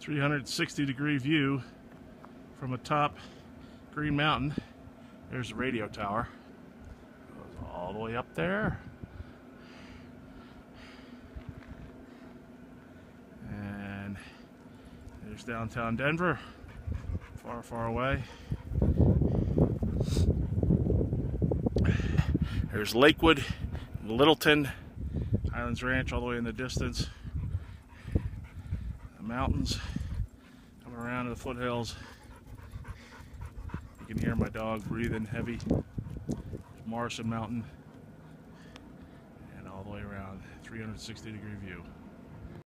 360-degree view from atop Green Mountain. There's the radio tower. Goes all the way up there. And there's downtown Denver, far, far away. There's Lakewood, Littleton, Highlands Ranch all the way in the distance. The mountains coming around to the foothills. You can hear my dog breathing heavy. Morrison Mountain, and all the way around, 360-degree view.